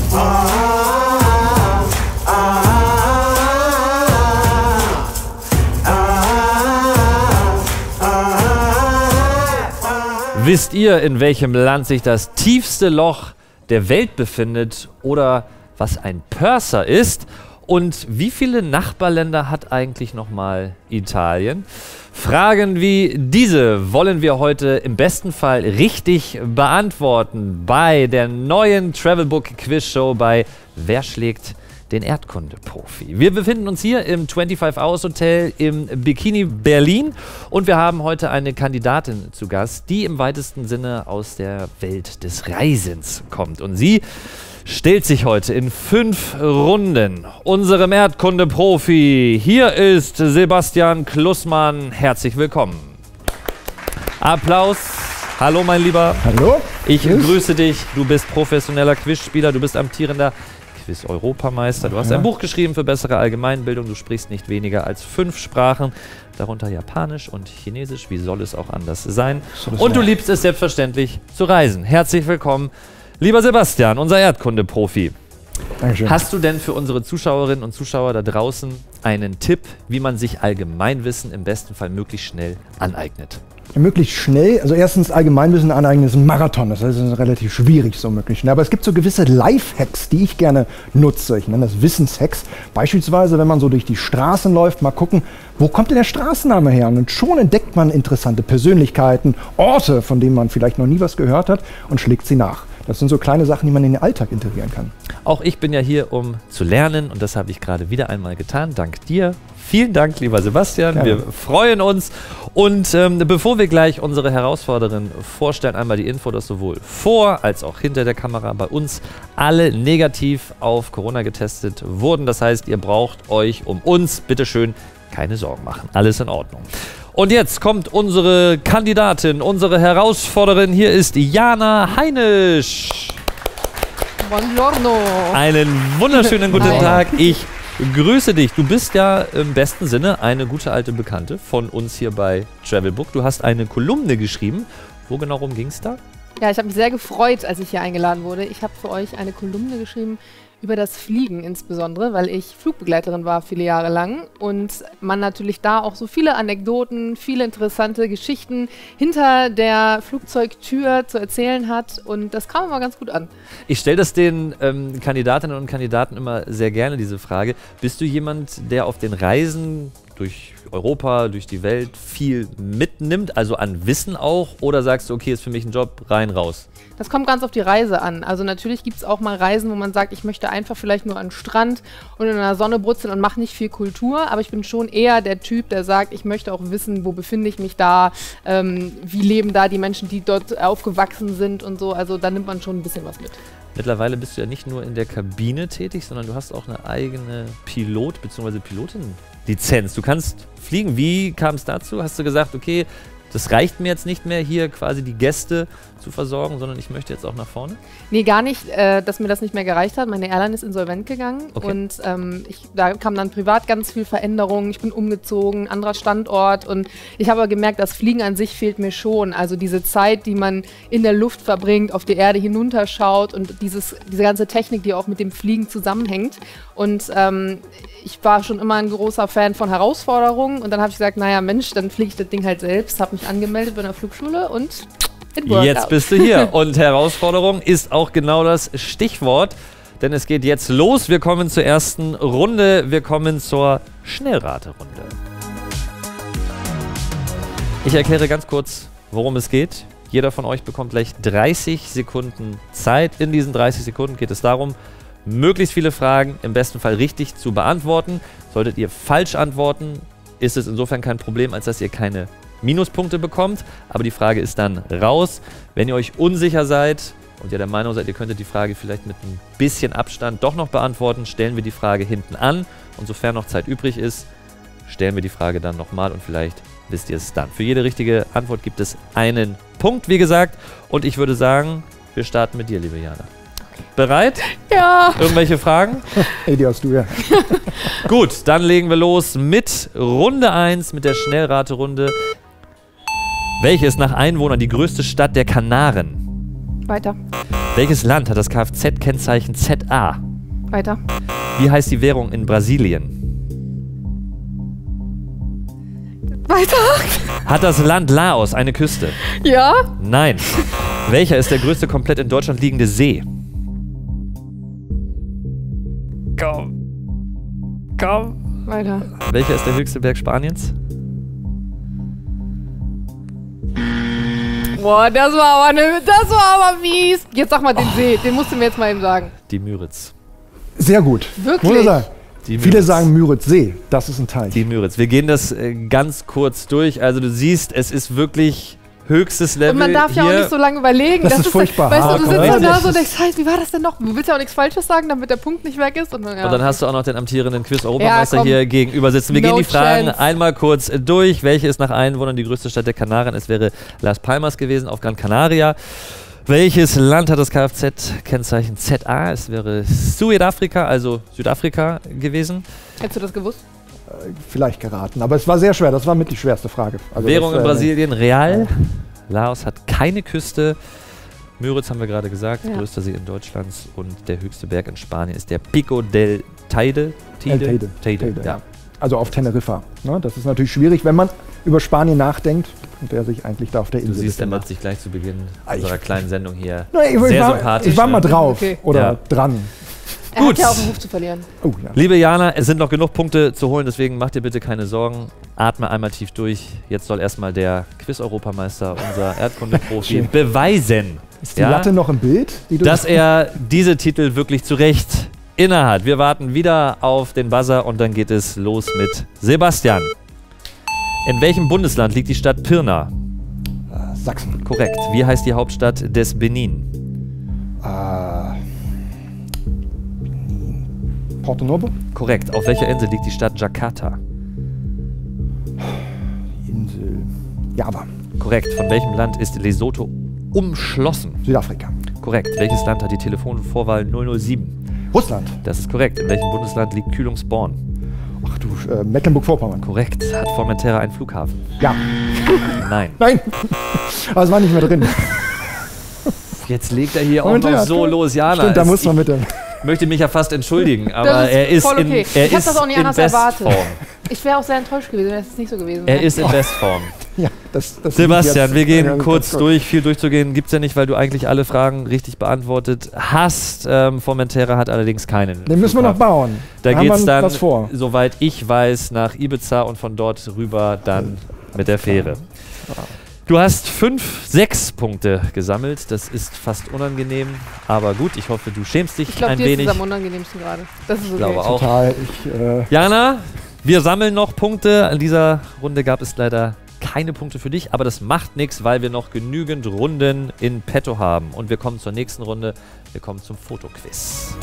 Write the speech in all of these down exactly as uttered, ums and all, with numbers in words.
Wisst ihr, in welchem Land sich das tiefste Loch der Welt befindet oder was ein Purser ist? Und wie viele Nachbarländer hat eigentlich nochmal Italien? Fragen wie diese wollen wir heute im besten Fall richtig beantworten bei der neuen Travelbook Quiz Show bei Wer schlägt den Erdkunde-Profi? Wir befinden uns hier im fünfundzwanzig Hours Hotel im Bikini Berlin und wir haben heute eine Kandidatin zu Gast, die im weitesten Sinne aus der Welt des Reisens kommt. Und sie stellt sich heute in fünf Runden unserem Erdkunde-Profi. Hier ist Sebastian Klussmann. Herzlich willkommen. Applaus. Hallo, mein Lieber. Hallo. Ich grüße dich. Du bist professioneller Quizspieler. Du bist amtierender Quiz-Europameister. Du hast ein Buch geschrieben für bessere Allgemeinbildung. Du sprichst nicht weniger als fünf Sprachen, darunter Japanisch und Chinesisch. Wie soll es auch anders sein? Und du liebst es selbstverständlich zu reisen. Herzlich willkommen, lieber Sebastian, unser Erdkunde-Profi. Dankeschön. Hast du denn für unsere Zuschauerinnen und Zuschauer da draußen einen Tipp, wie man sich Allgemeinwissen im besten Fall möglichst schnell aneignet? Möglichst schnell, also erstens Allgemeinwissen aneignen ist ein Marathon, das heißt, es ist relativ schwierig so möglichst schnell. Aber es gibt so gewisse Lifehacks, die ich gerne nutze. Ich nenne das Wissenshacks. Beispielsweise, wenn man so durch die Straßen läuft, mal gucken, wo kommt denn der Straßenname her? Und schon entdeckt man interessante Persönlichkeiten, Orte, von denen man vielleicht noch nie was gehört hat und schlägt sie nach. Das sind so kleine Sachen, die man in den Alltag integrieren kann. Auch ich bin ja hier, um zu lernen und das habe ich gerade wieder einmal getan. Dank dir. Vielen Dank, lieber Sebastian. Gerne. Wir freuen uns. Und ähm, bevor wir gleich unsere Herausforderin vorstellen, einmal die Info, dass sowohl vor als auch hinter der Kamera bei uns alle negativ auf Corona getestet wurden. Das heißt, ihr braucht euch um uns bitteschön keine Sorgen machen. Alles in Ordnung. Und jetzt kommt unsere Kandidatin, unsere Herausforderin. Hier ist Jana Heinisch. Buongiorno. Einen wunderschönen guten Hi. Tag. Ich grüße dich. Du bist ja im besten Sinne eine gute alte Bekannte von uns hier bei Travelbook. Du hast eine Kolumne geschrieben. Wo genau rum ging es da? Ja, ich habe mich sehr gefreut, als ich hier eingeladen wurde. Ich habe für euch eine Kolumne geschrieben über das Fliegen insbesondere, weil ich Flugbegleiterin war viele Jahre lang und man natürlich da auch so viele Anekdoten, viele interessante Geschichten hinter der Flugzeugtür zu erzählen hat und das kam immer ganz gut an. Ich stelle das den ähm, Kandidatinnen und Kandidaten immer sehr gerne, diese Frage. Bist du jemand, der auf den Reisen durch Europa, durch die Welt viel mitnimmt, also an Wissen auch, oder sagst du, okay, ist für mich ein Job, rein, raus? Das kommt ganz auf die Reise an. Also natürlich gibt es auch mal Reisen, wo man sagt, ich möchte einfach vielleicht nur an den Strand und in der Sonne brutzeln und mache nicht viel Kultur, aber ich bin schon eher der Typ, der sagt, ich möchte auch wissen, wo befinde ich mich da, ähm, wie leben da die Menschen, die dort aufgewachsen sind und so, also da nimmt man schon ein bisschen was mit. Mittlerweile bist du ja nicht nur in der Kabine tätig, sondern du hast auch eine eigene Pilot- bzw. Pilotin-Lizenz. Du kannst fliegen. Wie kam es dazu? Hast du gesagt, okay, das reicht mir jetzt nicht mehr, hier quasi die Gäste zu versorgen, sondern ich möchte jetzt auch nach vorne? Nee, gar nicht, äh, dass mir das nicht mehr gereicht hat. Meine Airline ist insolvent gegangen Okay. und ähm, ich, da kam dann privat ganz viel Veränderung. Ich bin umgezogen, anderer Standort und ich habe aber gemerkt, das Fliegen an sich fehlt mir schon. Also diese Zeit, die man in der Luft verbringt, auf die Erde hinunterschaut und dieses, diese ganze Technik, die auch mit dem Fliegen zusammenhängt. Und ähm, ich war schon immer ein großer Fan von Herausforderungen und dann habe ich gesagt, naja Mensch, dann fliege ich das Ding halt selbst, habe mich angemeldet bei einer Flugschule und it worked Jetzt out. bist du hier. Und Herausforderung ist auch genau das Stichwort, denn es geht jetzt los. Wir kommen zur ersten Runde. Wir kommen zur Schnellraterunde. Ich erkläre ganz kurz, worum es geht. Jeder von euch bekommt gleich dreißig Sekunden Zeit. In diesen dreißig Sekunden geht es darum, möglichst viele Fragen im besten Fall richtig zu beantworten. Solltet ihr falsch antworten, ist es insofern kein Problem, als dass ihr keine Minuspunkte bekommt. Aber die Frage ist dann raus. Wenn ihr euch unsicher seid und ihr der Meinung seid, ihr könntet die Frage vielleicht mit ein bisschen Abstand doch noch beantworten, stellen wir die Frage hinten an. Und sofern noch Zeit übrig ist, stellen wir die Frage dann nochmal und vielleicht wisst ihr es dann. Für jede richtige Antwort gibt es einen Punkt, wie gesagt. Und ich würde sagen, wir starten mit dir, liebe Jana. Bereit? Ja. Irgendwelche Fragen? Hey, die hast du ja. Gut, dann legen wir los mit Runde eins, mit der Schnellraterunde. Welche ist nach Einwohnern die größte Stadt der Kanaren? Weiter. Welches Land hat das Kfz-Kennzeichen Z A? Weiter. Wie heißt die Währung in Brasilien? Weiter. Hat das Land Laos eine Küste? Ja. Nein. Welcher ist der größte komplett in Deutschland liegende See? Komm. Komm. Weiter. Welcher ist der höchste Berg Spaniens? Boah, das war aber ne, das war aber mies. Jetzt sag mal den oh. See, den musst du mir jetzt mal eben sagen. Die Müritz. Sehr gut. Wirklich? Muss ich sagen. Die Viele sagen Müritzsee, das ist ein Teich. Die Müritz. Wir gehen das äh, ganz kurz durch. Also du siehst, es ist wirklich höchstes Level. Und man darf ja hier. auch nicht so lange überlegen. Das, das ist ist furchtbar. Weißt du, du sitzt dann da so und das denkst, halt, wie war das denn noch? Du willst ja auch nichts Falsches sagen, damit der Punkt nicht weg ist. Und dann, ja. Und dann hast du auch noch den amtierenden Quiz-Europameister Ja, komm. hier gegenüber sitzen. Wir No gehen die Fragen chance. einmal kurz durch. Welche ist nach Einwohnern die größte Stadt der Kanarien? Es wäre Las Palmas gewesen auf Gran Canaria. Welches Land hat das Kfz-Kennzeichen Z A? Es wäre Südafrika, also Südafrika gewesen. Hättest du das gewusst? Äh, vielleicht geraten, aber es war sehr schwer. Das war mit die schwerste Frage. Also Währung das, in äh, Brasilien, Real. Laos hat keine Küste. Müritz haben wir gerade gesagt, Ja. größter See in Deutschlands. Und der höchste Berg in Spanien ist der Pico del Teide. El Teide. Teide, Teide, ja. ja. Also auf Teneriffa. Ne? Das ist natürlich schwierig, wenn man über Spanien nachdenkt und der sich eigentlich da auf der Du Insel siehst, er befindet. macht sich gleich zu Beginn Ah, ich- unserer kleinen Sendung hier Na, ich, ich, sehr war, sympathisch. ich war mal ne? drauf Okay. oder Ja. dran. Er Gut. hat ja auch einen Ruf zu verlieren. Oh, ja. Liebe Jana, es sind noch genug Punkte zu holen, deswegen mach dir bitte keine Sorgen. Atme einmal tief durch. Jetzt soll erstmal der Quiz-Europameister, unser Erdkunde-Profi, Schön. beweisen, Ist die ja, Latte noch im Bild? Die du dass er diese Titel wirklich zu Recht innehat. Wir warten wieder auf den Buzzer und dann geht es los mit Sebastian. In welchem Bundesland liegt die Stadt Pirna? äh, Sachsen. Korrekt. Wie heißt die Hauptstadt des Benin? Äh, Porto Novo. Korrekt. Auf welcher Insel liegt die Stadt Jakarta? Insel Java. Korrekt. Von welchem Land ist Lesotho umschlossen? Südafrika. Korrekt. Welches Land hat die Telefonvorwahl null null sieben? Russland. Das ist korrekt. In welchem Bundesland liegt Kühlungsborn? Ach du, äh, Mecklenburg-Vorpommern. Korrekt. Hat Formentera einen Flughafen? Ja. Nein. Nein. Aber es war nicht mehr drin. Jetzt legt er hier auch Formentera, noch so cool. los. Jana, Stimmt, da es- muss man mit dem. ich möchte mich ja fast entschuldigen, aber Das ist er ist voll in, okay. er Ich hab ist das auch nicht in anders erwartet. Bestform. Ich wäre auch sehr enttäuscht gewesen, wenn es nicht so gewesen Er wäre. ist in Bestform. Ja, das, das Sebastian, wir gehen Ja, kurz ganz durch. Viel durchzugehen gibt's ja nicht, weil du eigentlich alle Fragen richtig beantwortet hast. Ähm, Formentera hat allerdings keinen. Den müssen wir noch Flughafen. bauen. Da haben geht's wir dann, was vor. soweit ich weiß, nach Ibiza und von dort rüber dann mit der Fähre. Du hast fünf, sechs Punkte gesammelt. Das ist fast unangenehm, aber gut. Ich hoffe, du schämst dich Ich glaube, ein dir ist wenig. es am unangenehmsten gerade. Das ist okay. glaube auch. Total. Ich, äh, Jana, wir sammeln noch Punkte. In dieser Runde gab es leider keine Punkte für dich, aber das macht nichts, weil wir noch genügend Runden in petto haben. Und wir kommen zur nächsten Runde. Wir kommen zum Fotoquiz.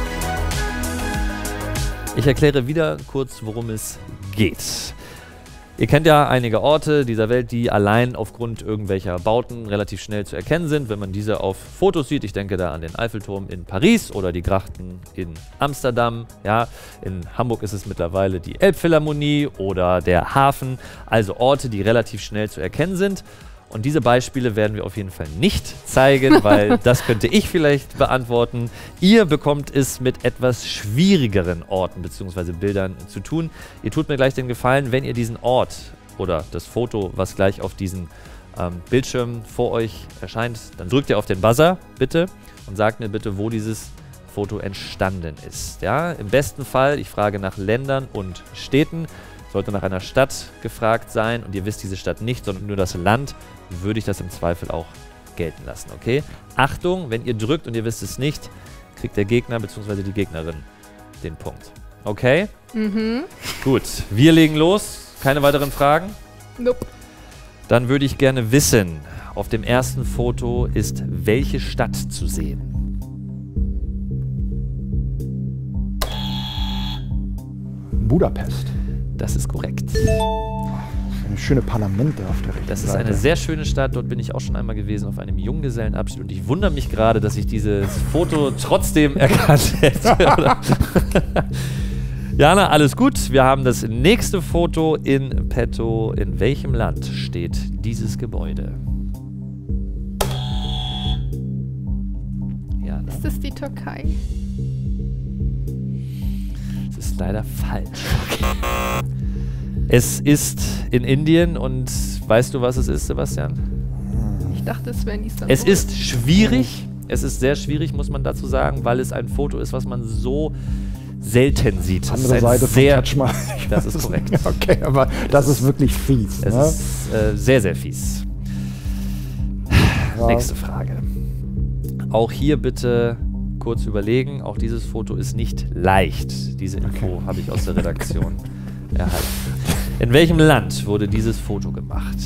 Ich erkläre wieder kurz, worum es geht. Ihr kennt ja einige Orte dieser Welt, die allein aufgrund irgendwelcher Bauten relativ schnell zu erkennen sind, wenn man diese auf Fotos sieht. Ich denke da an den Eiffelturm in Paris oder die Grachten in Amsterdam. Ja, in Hamburg ist es mittlerweile die Elbphilharmonie oder der Hafen. Also Orte, die relativ schnell zu erkennen sind. Und diese Beispiele werden wir auf jeden Fall nicht zeigen, weil das könnte ich vielleicht beantworten. Ihr bekommt es mit etwas schwierigeren Orten bzw. Bildern zu tun. Ihr tut mir gleich den Gefallen, wenn ihr diesen Ort oder das Foto, was gleich auf diesem ähm, Bildschirm vor euch erscheint, dann drückt ihr auf den Buzzer, bitte, und sagt mir bitte, wo dieses Foto entstanden ist. Ja? Im besten Fall, ich frage nach Ländern und Städten. Sollte nach einer Stadt gefragt sein und ihr wisst diese Stadt nicht, sondern nur das Land, würde ich das im Zweifel auch gelten lassen, okay? Achtung, wenn ihr drückt und ihr wisst es nicht, kriegt der Gegner bzw. die Gegnerin den Punkt. Okay? Mhm. Gut, wir legen los. Keine weiteren Fragen? Nope. Dann würde ich gerne wissen, auf dem ersten Foto ist welche Stadt zu sehen? Budapest. Das ist korrekt. Eine schöne Parlamente auf der rechten Das ist Seite. eine sehr schöne Stadt, dort bin ich auch schon einmal gewesen, auf einem Junggesellenabschied und ich wundere mich gerade, dass ich dieses Foto trotzdem erkannt hätte. Jana, alles gut. Wir haben das nächste Foto in petto. In welchem Land steht dieses Gebäude? Ist es die Türkei? Das ist leider falsch. Es ist in Indien und weißt du, was es ist, Sebastian? Ich dachte, es wäre in Istanbul. Es ist schwierig. Es ist sehr schwierig, muss man dazu sagen, weil es ein Foto ist, was man so selten sieht. Andere es ist Seite sehr, von Taj Mahal. Das ist korrekt. Okay, aber das ist wirklich fies. Es ne? ist äh, sehr, sehr fies. Ja. Nächste Frage. Auch hier bitte kurz überlegen. Auch dieses Foto ist nicht leicht. Diese Info Okay. habe ich aus der Redaktion erhalten. In welchem Land wurde dieses Foto gemacht?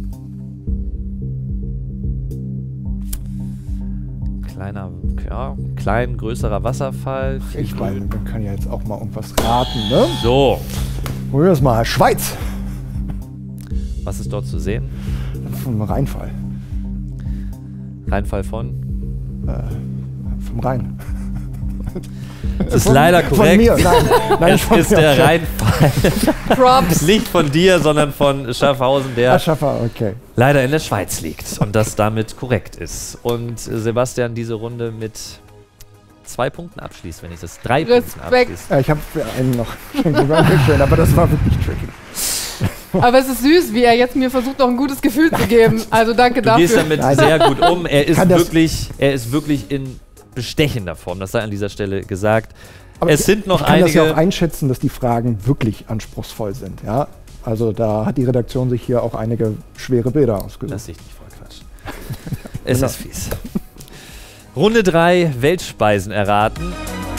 Kleiner, ja, klein, größerer Wasserfall. viel Ich meine, Grün. man kann ja jetzt auch mal irgendwas raten, ne? So, Probieren wir es mal. Schweiz. was ist dort zu sehen? Vom Rheinfall. Rheinfall von? Äh, vom Rhein. Das ist Von- leider Von korrekt. mir. Nein, nein Es von ist mir. der Okay. Rheinfall. Props. Nicht von dir, sondern von Schaffhausen, der Aschaffer, okay. leider in der Schweiz liegt und das damit korrekt ist. Und äh, Sebastian diese Runde mit zwei Punkten abschließt, wenn ich das drei Punkten Respekt. abschließt. Ja, ich habe einen noch. Dankeschön, aber das war wirklich tricky. Aber es ist süß, wie er jetzt mir versucht, noch ein gutes Gefühl zu geben. Also danke Du gehst dafür. damit Nein. sehr gut um. Er ist Kann das- wirklich, er ist wirklich in bestechender Form. Das sei an dieser Stelle gesagt. Aber es ich- sind noch ich kann das ja auch einige. einschätzen, dass die Fragen wirklich anspruchsvoll sind. Ja? Also da hat die Redaktion sich hier auch einige schwere Bilder ausgesucht. Lass dich nicht voll quatschen. Es Genau. ist fies. Runde drei, Weltspeisen erraten.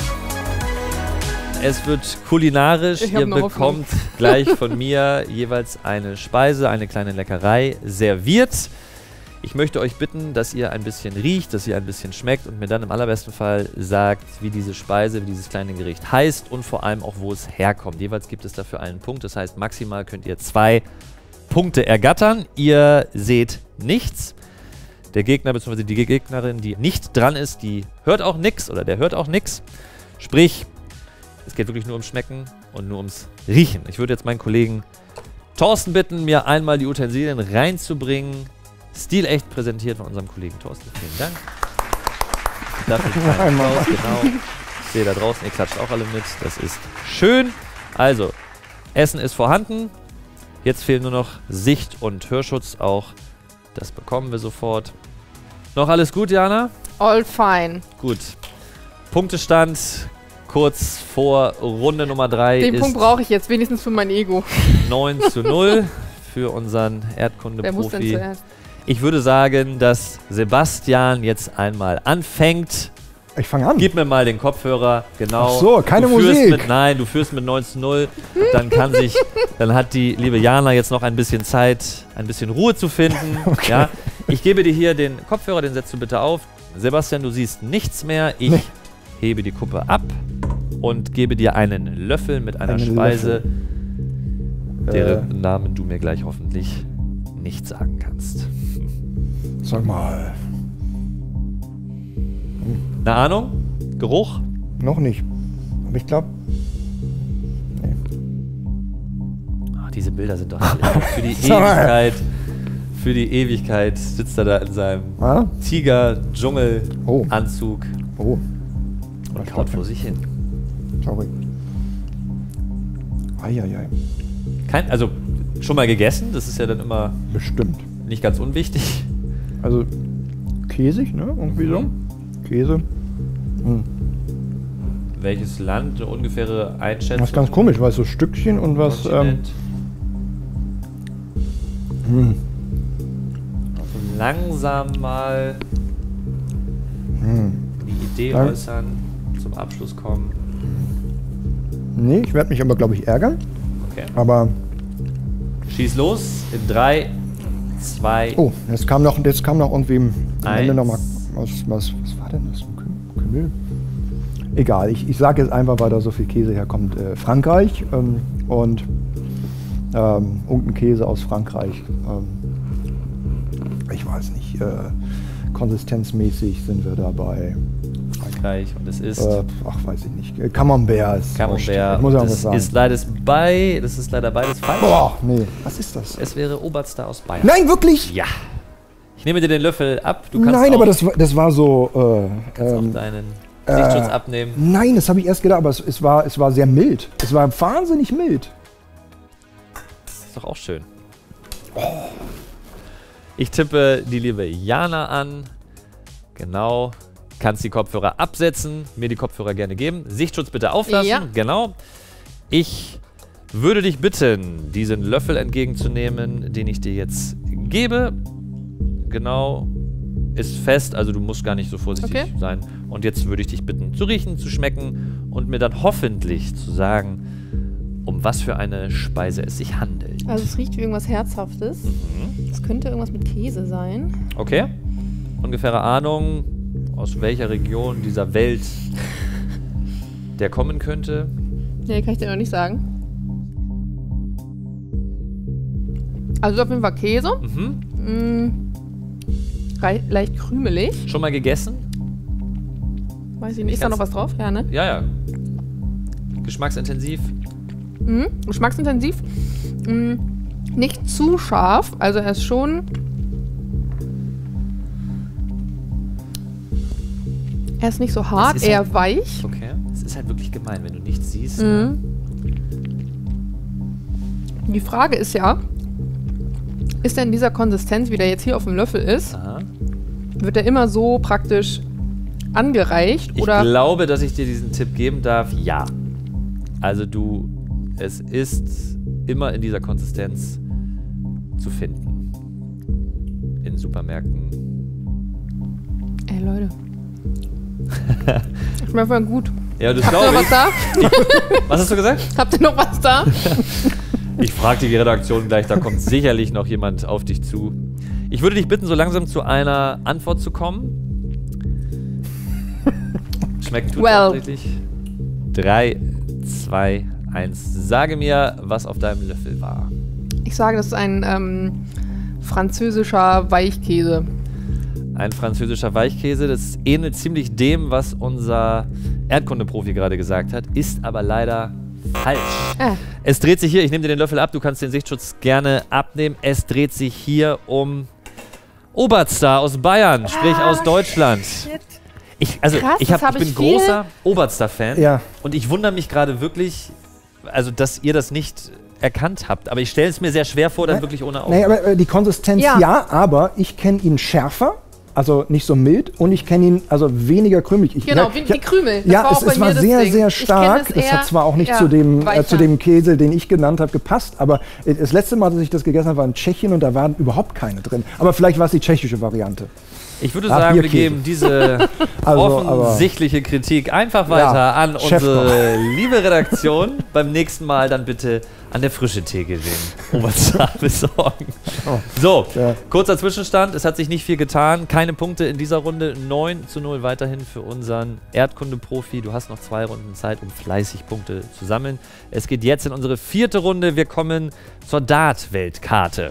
Es wird kulinarisch. Ich hab Ihr noch Hoffnung. bekommt gleich von mir jeweils eine Speise, eine kleine Leckerei serviert. Ich möchte euch bitten, dass ihr ein bisschen riecht, dass ihr ein bisschen schmeckt und mir dann im allerbesten Fall sagt, wie diese Speise, wie dieses kleine Gericht heißt und vor allem auch, wo es herkommt. Jeweils gibt es dafür einen Punkt. Das heißt, maximal könnt ihr zwei Punkte ergattern. Ihr seht nichts. Der Gegner bzw. die Gegnerin, die nicht dran ist, die hört auch nichts oder der hört auch nichts. Sprich, es geht wirklich nur ums Schmecken und nur ums Riechen. Ich würde jetzt meinen Kollegen Thorsten bitten, mir einmal die Utensilien reinzubringen. Stilecht präsentiert von unserem Kollegen Thorsten. Vielen Dank. Dafür einen kleinen Applaus, genau. Ich sehe da draußen, ihr klatscht auch alle mit. Das ist schön. Also, Essen ist vorhanden. Jetzt fehlen nur noch Sicht- und Hörschutz. Auch das bekommen wir sofort. Noch alles gut, Jana? All fine. Gut. Punktestand kurz vor Runde Nummer drei Den ist Punkt brauche ich jetzt, wenigstens für mein Ego. neun zu null für unseren Wer muss denn Erdkunde-Profi. zuerst? Ich würde sagen, dass Sebastian jetzt einmal anfängt. Ich fange an. Gib mir mal den Kopfhörer, genau. Ach so, keine du führst Musik. Mit, nein, du führst mit neun zu null. Dann kann sich, dann hat die liebe Jana jetzt noch ein bisschen Zeit, ein bisschen Ruhe zu finden. Okay. Ja, ich gebe dir hier den Kopfhörer, den setzt du bitte auf. Sebastian, du siehst nichts mehr. Ich Nee. hebe die Kuppe ab und gebe dir einen Löffel mit einer Einen Speise, deren Äh. Namen du mir gleich hoffentlich nicht sagen kannst. Sag mal. Eine Ahnung? Geruch? Noch nicht. Aber ich glaube. Nee. Ach, diese Bilder sind doch herrlich. Für die Sag mal. Ewigkeit. Für die Ewigkeit sitzt er da in seinem Ah? Tiger-Dschungel-Anzug Oh. und kaut vor sich hin. Sorry. Eieiei. Kein, also schon mal gegessen, das ist ja dann immer Bestimmt. nicht ganz unwichtig. Also käsig, ne? Irgendwie so. Käse. Hm. Welches Land, eine ungefähre Einschätzung? Das ist ganz komisch, weil so Stückchen und was. Ähm, Kontinent? hm. Also langsam mal Hm. die Idee Dank- äußern, zum Abschluss kommen. Nee, ich werde mich aber, glaube ich, ärgern. Okay. Aber. Schieß los in drei, zwei, Oh, jetzt kam noch, jetzt kam noch irgendwie am Ende Eins. noch mal. Was, was, was war denn das? Ein Kü- Kümmel? Egal, ich, ich sage jetzt einfach, weil da so viel Käse herkommt. Äh, Frankreich ähm, und ähm, irgendein Käse aus Frankreich. Ähm, ich weiß nicht. Äh, konsistenzmäßig sind wir dabei. Frankreich und es ist Äh, ach, weiß ich nicht. Äh, Camembert ist. Camembert. Ich muss auch was Das sagen. ist leider bei, das ist leider beides falsch. Boah, nee. Was ist das? Es wäre Oberster aus Bayern. Nein, wirklich? Ja. Ich nehme dir den Löffel ab. Du kannst Nein, auch, aber das, war- das war so. Äh, kannst ähm, auch deinen Sichtschutz abnehmen. nein, das habe ich erst gedacht, aber es, es, war, es war sehr mild. Es war wahnsinnig mild. Das ist doch auch schön. Ich tippe die liebe Jana an. Genau. Kannst die Kopfhörer absetzen, mir die Kopfhörer gerne geben. Sichtschutz bitte auflassen. Ja. Genau. Ich würde dich bitten, diesen Löffel entgegenzunehmen, den ich dir jetzt gebe. Genau. Ist fest, also du musst gar nicht so vorsichtig Okay. sein. Und jetzt würde ich dich bitten, zu riechen, zu schmecken und mir dann hoffentlich zu sagen, um was für eine Speise es sich handelt. Also es riecht wie irgendwas Herzhaftes. Es könnte irgendwas mit Käse sein. Okay. Ungefähre Ahnung, aus welcher Region dieser Welt der kommen könnte. Nee, kann ich dir noch nicht sagen. Also auf jeden Fall Käse. Mhm. Mm, rei- leicht krümelig. Schon mal gegessen? Weiß ich nicht. Ist da noch was drauf? Ja, ne? Ja, ja. Geschmacksintensiv. Mhm. Geschmacksintensiv. Mm, nicht zu scharf. Also er ist schon... Er ist nicht so hart, ist eher halt- weich. Okay. Es ist halt wirklich gemein, wenn du nichts siehst. Mhm. Die Frage ist ja, ist er in dieser Konsistenz, wie der jetzt hier auf dem Löffel ist, Aha. wird er immer so praktisch angereicht? Ich Oder glaube, dass ich dir diesen Tipp geben darf. Ja. Also du, es ist immer in dieser Konsistenz zu finden. In Supermärkten. Ey, Leute. Schmeckt voll gut. Ja, das Habt ihr noch glaube was ich. da? Was hast du gesagt? Habt ihr noch was da? Ich frage die Redaktion gleich, da kommt sicherlich noch jemand auf dich zu. Ich würde dich bitten, so langsam zu einer Antwort zu kommen. Schmeckt tut Well. tatsächlich. Drei, zwei, eins. Sage mir, was auf deinem Löffel war. Ich sage, das ist ein ähm, französischer Weichkäse. Ein französischer Weichkäse, das ähnelt ziemlich dem, was unser Erdkundeprofi gerade gesagt hat, ist aber leider falsch. Äh, Es dreht sich hier, ich nehme dir den Löffel ab, du kannst den Sichtschutz gerne abnehmen. Es dreht sich hier um Obertstar aus Bayern, sprich Ah, aus Deutschland. shit. Ich, also Krass, ich, das hab, hab ich bin ich viel- großer Obertstar-Fan Ja. und ich wundere mich gerade wirklich, also dass ihr das nicht erkannt habt. Aber ich stelle es mir sehr schwer vor, dann Nee, wirklich ohne Augen. Nee, aber äh, die Konsistenz ja. Ja. aber ich kenne ihn schärfer, also nicht so mild, und ich kenne ihn also weniger krümelig. Ich, Genau, ich, wie ich, die Krümel. Das ja, war auch es, bei es mir war das sehr, Ding. sehr Ich kenn stark. es Es eher- hat zwar auch nicht ja, zu, dem, äh, weicher. zu dem Käse, den ich genannt habe, gepasst, aber äh, das letzte Mal, dass ich das gegessen habe, war in Tschechien und da waren überhaupt keine drin. Aber vielleicht war es die tschechische Variante. Ich würde Ah, sagen, wir Bierkäse. geben diese Also, aber- offensichtliche Kritik einfach weiter Ja, an Chef unsere liebe Redaktion. Beim nächsten Mal dann bitte an der frische Theke den Obertstar besorgen. Oh. So, Ja. kurzer Zwischenstand. Es hat sich nicht viel getan. Keine Punkte in dieser Runde. neun zu null weiterhin für unseren Erdkunde-Profi. Du hast noch zwei Runden Zeit, um fleißig Punkte zu sammeln. Es geht jetzt in unsere vierte Runde. Wir kommen zur Dart-Weltkarte.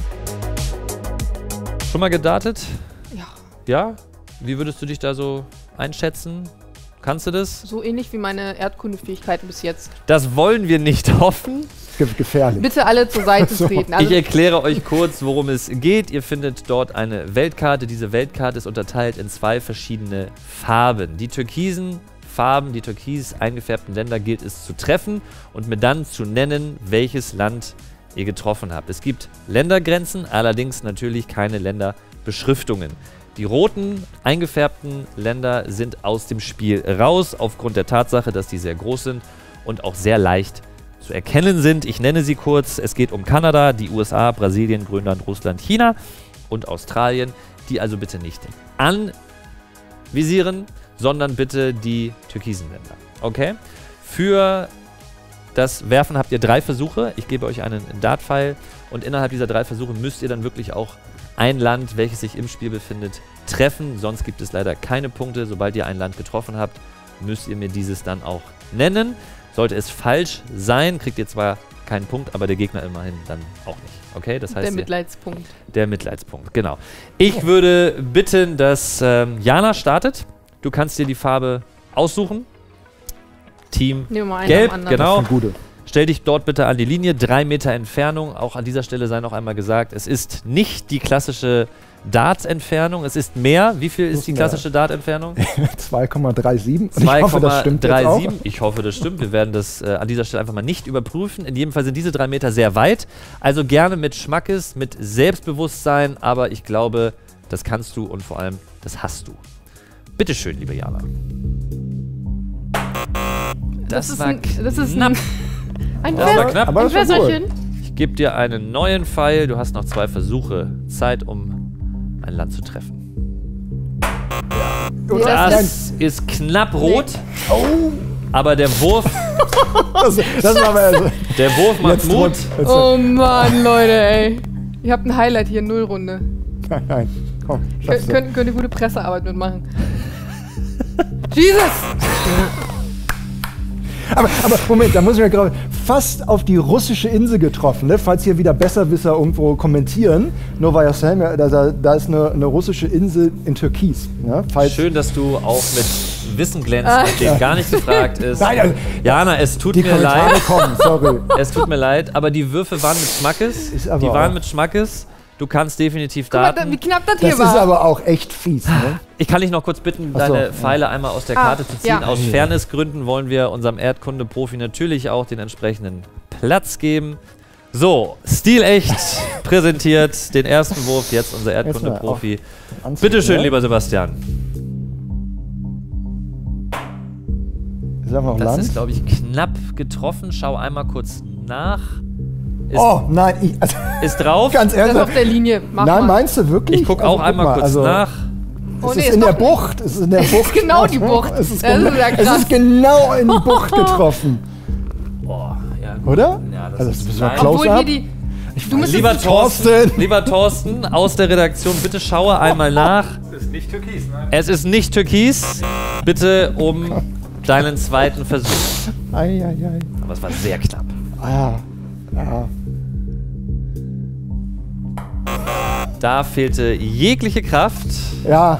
Schon mal gedartet? Ja, Ja? Wie würdest du dich da so einschätzen? Kannst du das? so ähnlich wie meine Erdkundefähigkeiten bis jetzt. Das wollen wir nicht hoffen. Ge gefährlich. Bitte alle zur Seite So. treten. Ich Also, erkläre euch kurz, worum es geht. Ihr findet dort eine Weltkarte. Diese Weltkarte ist unterteilt in zwei verschiedene Farben. Die türkisen Farben, die türkis eingefärbten Länder gilt es zu treffen und mir dann zu nennen, welches Land ihr getroffen habt. Es gibt Ländergrenzen, allerdings natürlich keine Länderbeschriftungen. Die roten eingefärbten Länder sind aus dem Spiel raus, aufgrund der Tatsache, dass die sehr groß sind und auch sehr leicht zu erkennen sind. Ich nenne sie kurz. Es geht um Kanada, die U S A, Brasilien, Grönland, Russland, China und Australien. Die also bitte nicht anvisieren, sondern bitte die türkisen Länder. Okay? Für das Werfen habt ihr drei Versuche. Ich gebe euch einen Dart-Pfeil und innerhalb dieser drei Versuche müsst ihr dann wirklich auch ein Land, welches sich im Spiel befindet, treffen. Sonst gibt es leider keine Punkte. Sobald ihr ein Land getroffen habt, müsst ihr mir dieses dann auch nennen. Sollte es falsch sein, kriegt ihr zwar keinen Punkt, aber der Gegner immerhin dann auch nicht. Okay, das heißt, der ihr, Mitleidspunkt. der Mitleidspunkt, genau. Ich würde bitten, dass ähm, Jana startet. Du kannst dir die Farbe aussuchen. Team Nehmen wir mal einen Gelb, am anderen. genau. Eine gute. Stell dich dort bitte an die Linie, drei Meter Entfernung. Auch an dieser Stelle sei noch einmal gesagt, es ist nicht die klassische Dart-Entfernung. Es ist mehr. Wie viel ist Ist die mehr. klassische Dart-Entfernung? zwei Komma drei sieben. Ich hoffe, das stimmt jetzt auch. Ich hoffe, das stimmt. Wir werden das äh, an dieser Stelle einfach mal nicht überprüfen. In jedem Fall sind diese drei Meter sehr weit. Also gerne mit Schmackes, mit Selbstbewusstsein. Aber ich glaube, das kannst du und vor allem, das hast du. Bitteschön, liebe Jana. Das, Das ist war ein, das ist knapp. ein, ein Das war Vers- knapp. Aber ein das war gut. Wässerchen. Ich gebe dir einen neuen Pfeil. Du hast noch zwei Versuche Zeit, um ein Land zu treffen. Nee, das Das ist knapp rot, Oh, aber der Wurf, das, das war aber also, der Wurf macht jetzt Mut. Jetzt, Oh Mann, Leute, ey. Ihr habt ein Highlight hier, Nullrunde. Nein, nein, komm, Kön schaffst du. könnt, könnt ihr gute Pressearbeit mitmachen. Jesus! Aber, aber Moment, da muss ich mir gerade fast auf die russische Insel getroffen, ne? Falls hier wieder Besserwisser irgendwo kommentieren. Novaya Semlja, da, da, da ist eine, eine russische Insel in Türkis. Ne? Falls Schön, dass du auch mit Wissen glänzt, mit dem gar nicht gefragt ist. Nein, also, Jana, es tut die mir Kommentare leid. kommen, sorry. Es tut mir leid, aber die Würfe waren mit Schmackes. Ist aber Die waren auch- mit Schmackes. Du kannst definitiv Guck mal, da, daten. wie knapp das hier Das ist war. aber auch echt fies. Ne? Ich kann dich noch kurz bitten, Ach so, deine ja. Pfeile einmal aus der Ah, Karte zu ziehen. ja. Aus Fairnessgründen wollen wir unserem Erdkunde-Profi natürlich auch den entsprechenden Platz geben. So, stilecht präsentiert den ersten Wurf, jetzt unser Erdkunde-Profi. Anzug, Bitte schön, ne? lieber Sebastian. Ist einfach Das Land. ist, glaube ich, knapp getroffen. Schau einmal kurz nach. Ist, Oh, nein, ich, also, ist drauf. ganz Das ehrlich. ist auf der Linie. Mach Nein, mal. meinst du wirklich? Ich gucke Also, auch einmal guck mal, kurz also, nach. Oh, Es nee, ist ist in der doch- Bucht. Es ist in der Es Bucht. ist genau die Bucht. Es ist, Das genau, ist ja es krass. ist genau in die Bucht getroffen. Boah, ja, gut. Oder? Ja, das Also, ist das ist mal leicht. close. Obwohl hier Close-up? die. Ich Du weiß musst nicht. Lieber Thorsten, Thorsten. lieber Thorsten aus der Redaktion, bitte schaue einmal nach. Das ist nicht türkis, nein. Es ist nicht türkis. Bitte um deinen zweiten Versuch. Ei, ei, ei. Aber es war sehr knapp. Ah, ja. Da fehlte jegliche Kraft. Ja,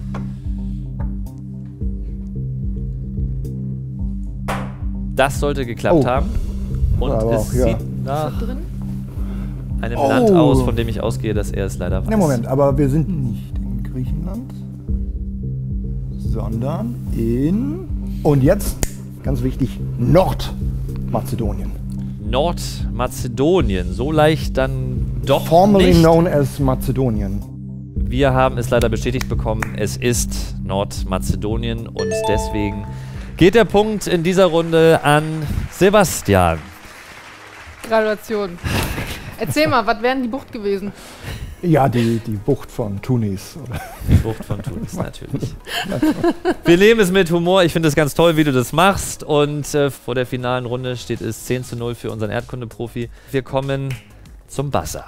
Das sollte geklappt Oh. haben. Und Aber es auch, ja. sieht nach drin? einem Oh. Land aus, von dem ich ausgehe, dass er es leider weiß. ne, Moment, aber wir sind nicht in Griechenland, sondern in, und jetzt, ganz wichtig, Nordmazedonien. Nordmazedonien. So leicht dann doch Formerly nicht. known as Mazedonien. Wir haben es leider bestätigt bekommen, es ist Nordmazedonien und deswegen geht der Punkt in dieser Runde an Sebastian. Gratulation. Erzähl mal, was wären die Bucht gewesen? Ja, die, die Bucht von Tunis. Oder? Die Bucht von Tunis natürlich. Wir nehmen es mit Humor. Ich finde es ganz toll, wie du das machst. Und äh, vor der finalen Runde steht es zehn zu null für unseren Erdkunde-Profi. Wir kommen zum Buzzer.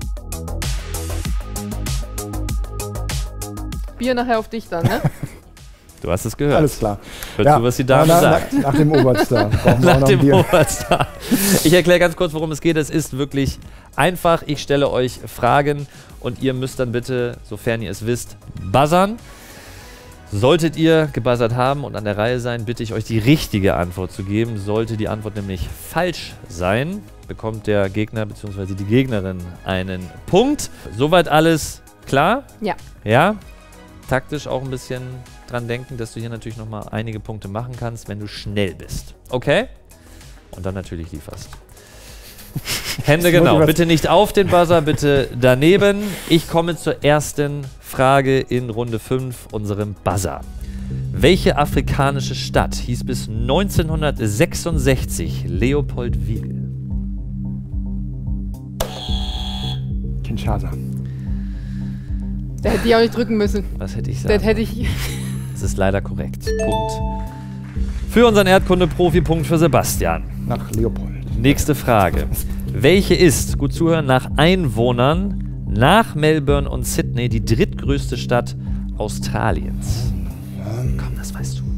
Bier nachher auf dich dann, ne? Du hast es gehört. Alles klar. Hörst du, was die Dame na, sagt? Nach, nach dem Oberstar. brauchen wir auch Nach noch ein dem Bier. Oberstar. Ich erkläre ganz kurz, worum es geht. Es ist wirklich einfach. Ich stelle euch Fragen und ihr müsst dann bitte, sofern ihr es wisst, buzzern. Solltet ihr gebuzzert haben und an der Reihe sein, bitte ich euch die richtige Antwort zu geben. Sollte die Antwort nämlich falsch sein, bekommt der Gegner bzw. die Gegnerin einen Punkt. Soweit alles klar? Ja. Ja? Taktisch auch ein bisschen dran denken, dass du hier natürlich nochmal einige Punkte machen kannst, wenn du schnell bist. Okay? Und dann natürlich lieferst. Hände genau. Motivation. Bitte nicht auf den Buzzer, bitte daneben. Ich komme zur ersten Frage in Runde fünf, unserem Buzzer. Welche afrikanische Stadt hieß bis neunzehnhundertsechsundsechzig Leopoldwil? Kinshasa. Da hätte ich auch nicht drücken müssen. Was hätte ich Das sagen? hätte ich. Das ist leider korrekt. Punkt. Für unseren Erdkunde-Profi, Punkt für Sebastian. Nach Leopold. Nächste Frage. Welche ist, gut zuhören, nach Einwohnern, nach Melbourne und Sydney die drittgrößte Stadt Australiens? Komm, das weißt du.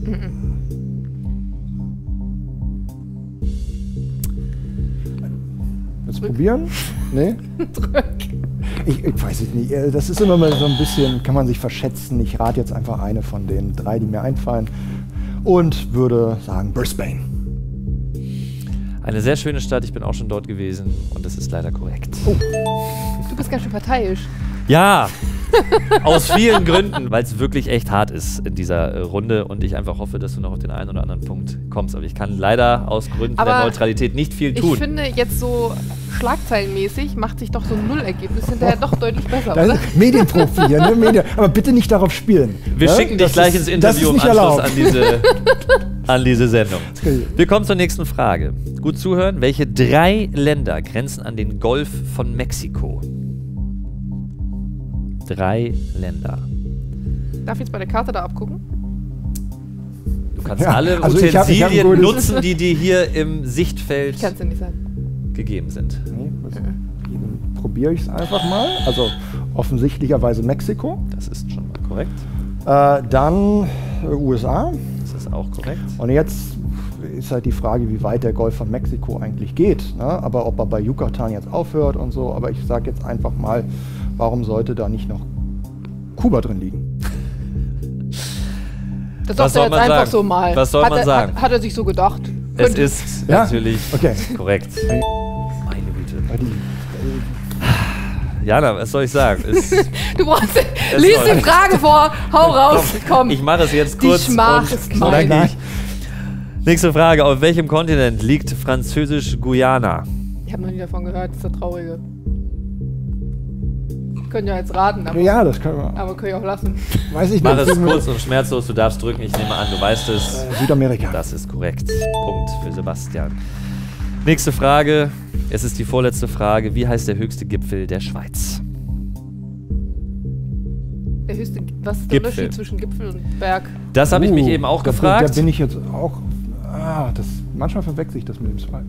Willst du probieren? Nee? Ich, ich weiß es nicht. Äh, Das ist immer mal so ein bisschen, kann man sich verschätzen. Ich rate jetzt einfach eine von den drei, die mir einfallen. Und würde sagen Brisbane. Eine sehr schöne Stadt, ich bin auch schon dort gewesen und das ist leider korrekt. Du bist ganz schön parteiisch. Ja, Aus vielen Gründen, weil es wirklich echt hart ist in dieser äh, Runde und ich einfach hoffe, dass du noch auf den einen oder anderen Punkt kommst. Aber ich kann leider aus Gründen Aber der Neutralität nicht viel tun. Ich finde, jetzt so schlagzeilenmäßig macht sich doch so ein Nullergebnis hinterher doch deutlich besser, Das oder? ist Medienprofi hier, ne? Medien. Aber bitte nicht darauf spielen. Wir ja? schicken dich Das gleich ist, ins das ist Interview im nicht Anschluss erlaubt. an diese, an diese Sendung. Okay. Wir kommen zur nächsten Frage. Gut zuhören. Welche drei Länder grenzen an den Golf von Mexiko? Drei Länder. Darf ich jetzt bei der Karte da abgucken? Du kannst Ja, alle also ich hab- ich hab ein Utensilien gutes- nutzen, die dir hier im Sichtfeld Ich kann es dir nicht sagen. gegeben sind. Nee, was- Dann probiere ich es einfach mal. Also offensichtlicherweise Mexiko. Das ist schon mal korrekt. Äh, dann äh, U S A. Das ist auch korrekt. Und jetzt ist halt die Frage, wie weit der Golf von Mexiko eigentlich geht. Ne? Aber ob er bei Yucatan jetzt aufhört und so. Aber ich sage jetzt einfach mal, warum sollte da nicht noch Kuba drin liegen? Das Was sagt soll er jetzt man einfach sagen? so mal. Was soll hat man er, sagen? Hat, hat er sich so gedacht. Es Könnte- ist Ja? natürlich Okay. korrekt. Hey, Meine Güte. die- Jana, was soll ich sagen? Es, Du brauchst, Es lies soll- die Frage vor, hau raus, komm. ich mache es jetzt Die kurz Schmach und ist mein. knackig. Nächste Frage. Auf welchem Kontinent liegt Französisch-Guyana? Ich habe noch nie davon gehört, das ist der Traurige. Können ja jetzt raten, aber, Ja, das können wir. aber können ja auch lassen. Weiß ich Mach nicht. es kurz und schmerzlos. Du darfst drücken. Ich nehme an, du weißt es. Äh, Südamerika. Das ist korrekt. Punkt für Sebastian. Nächste Frage. Es ist die vorletzte Frage. Wie heißt der höchste Gipfel der Schweiz? Der höchste, was ist der Gipfel. Unterschied zwischen Gipfel und Berg? Das habe ich mich Uh, eben auch da, gefragt. Da bin ich jetzt auch. Ah, das, manchmal verwechsel ich das mit dem Zwei.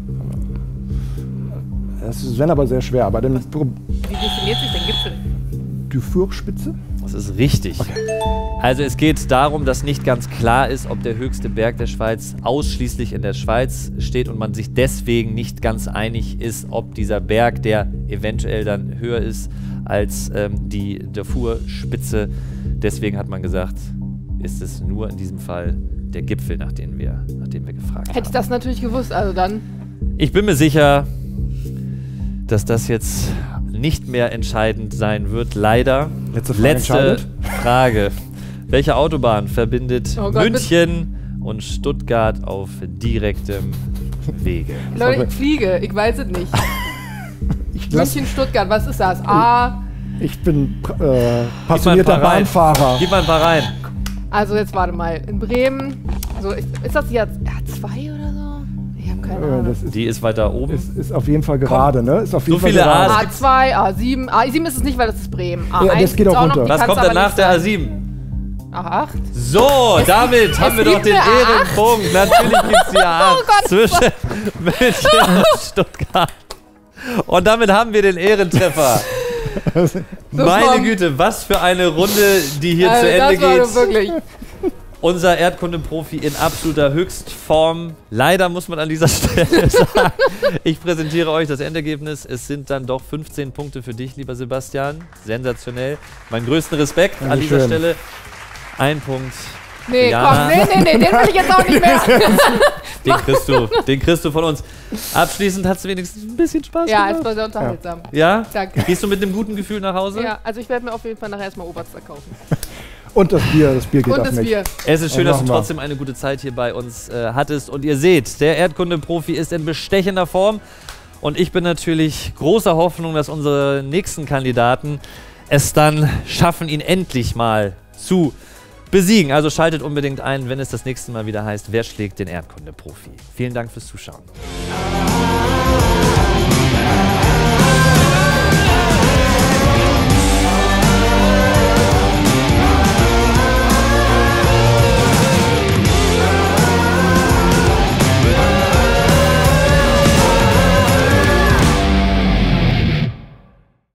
Das ist, wenn aber sehr schwer. Aber dann Pro- Wie definiert sich der Gipfel? die Fürspitze? Das ist richtig. Also es geht darum, dass nicht ganz klar ist, ob der höchste Berg der Schweiz ausschließlich in der Schweiz steht und man sich deswegen nicht ganz einig ist, ob dieser Berg, der eventuell dann höher ist als ähm, die Darfur-Spitze, deswegen hat man gesagt, ist es nur in diesem Fall der Gipfel, nach dem wir, nach dem wir gefragt Hätte ich haben. das natürlich gewusst, also dann. Ich bin mir sicher, dass das jetzt nicht mehr entscheidend sein wird, leider. Letzte Frage Letzte entscheidet. Frage. Welche Autobahn verbindet Oh Gott, München und Stuttgart auf direktem Wege? Leute, ich fliege, ich weiß es nicht. Ich, lass, München, Stuttgart, was ist das? A. ich bin äh, Gib mal ein passionierter paar rein. Bahnfahrer. Gib mal ein paar rein. Also jetzt warte mal. In Bremen. So, ist, ist das jetzt A zwei oder so? Ich habe keine Äh, Ahnung. das ist, Die ist weiter oben. ist, ist auf jeden Fall gerade, ne? Ist auf jeden So Fall viele gerade. A's. A zwei, A sieben. A sieben ist es nicht, weil das ist Bremen. A eins Ja, das geht gibt's auch noch, runter. die Was kann's kommt aber danach nicht der sein. A sieben? A acht. So, damit haben wir doch gibt den eine A acht. Ehrenpunkt. Natürlich gibt es die A acht Oh Gott. zwischen München und Stuttgart. Und damit haben wir den Ehrentreffer. Meine komm. Güte, was für eine Runde, die hier Also, zu Ende das war geht. doch wirklich. Unser Erdkunde-Profi in absoluter Höchstform. Leider muss man an dieser Stelle sagen, ich präsentiere euch das Endergebnis. Es sind dann doch fünfzehn Punkte für dich, lieber Sebastian. Sensationell. Meinen größten Respekt an dieser Dankeschön. Stelle. Ein Punkt. Nee, Jana. komm, nee, nee, nee, den will ich jetzt auch nicht mehr. Den kriegst du, den kriegst du von uns. Abschließend hat es wenigstens ein bisschen Spaß Ja, es gemacht. war sehr unterhaltsam. Ja? Danke. Gehst du mit einem guten Gefühl nach Hause? Ja, also ich werde mir auf jeden Fall nachher erstmal Oberster kaufen. Und das Bier, das Bier geht Und auf das mich. Bier. Es ist schön, Ja, dass du machen wir. trotzdem eine gute Zeit hier bei uns äh, hattest. Und ihr seht, der Erdkunde-Profi ist in bestechender Form. Und ich bin natürlich großer Hoffnung, dass unsere nächsten Kandidaten es dann schaffen, ihn endlich mal zu besiegen. Also schaltet unbedingt ein, wenn es das nächste Mal wieder heißt, wer schlägt den Erdkunde-Profi. Vielen Dank fürs Zuschauen.